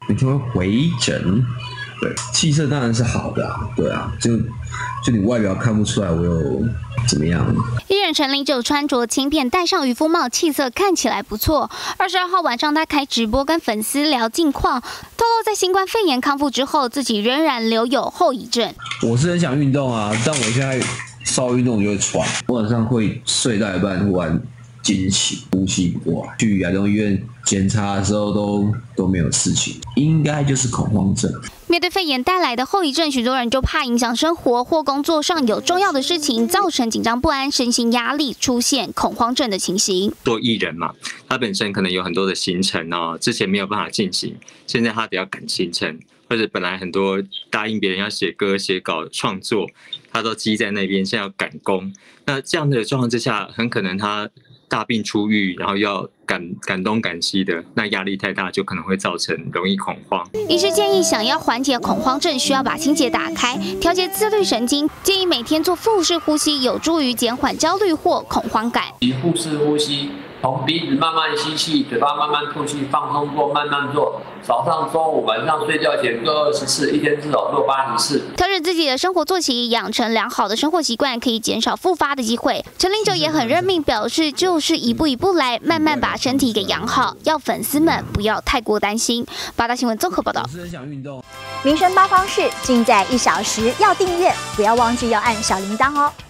每天会回诊。对，气色当然是好的啊，对啊，就你外表看不出来我有怎么样。 艺人陈零九穿着轻便，戴上渔夫帽，气色看起来不错。22号晚上，他开直播跟粉丝聊近况，透露在新冠肺炎康复之后，自己仍然留有后遗症。 我是很想运动啊，但我现在稍微运动就会喘，我晚上会睡到一半突然惊醒，呼吸不过来。去亚东医院检查的时候都没有事情，应该就是恐慌症。 面对肺炎带来的后遗症，许多人就怕影响生活或工作上有重要的事情，造成紧张不安、身心压力，出现恐慌症的情形。 做艺人嘛，他本身可能有很多的行程哦，之前没有办法进行，现在他得要赶行程，或者本来很多答应别人要写歌、写稿、创作，他都积在那边，现在要赶工。那这样的状况之下，很可能他大病初愈，然后要赶东赶西的，那压力太大，就可能会造成容易恐慌。 医师建议，想要缓解恐慌症，需要把心结打开，调节自律神经。建议每天做腹式呼吸，有助于减缓焦虑或恐慌感。 腹式呼吸，从鼻子慢慢吸气，嘴巴慢慢吐气，放松做，慢慢做。早上、中午、晚上睡觉前各20次，一天至少做80次。 调整自己的生活作息，养成良好的生活习惯，可以减少复发的机会。陈零九也很认命，表示就是一步一步来，慢慢把身体给养好，要粉丝们不要太过担心。八大新闻综合报道。 民生八方式尽在1小时，要订阅，不要忘记要按小铃铛哦。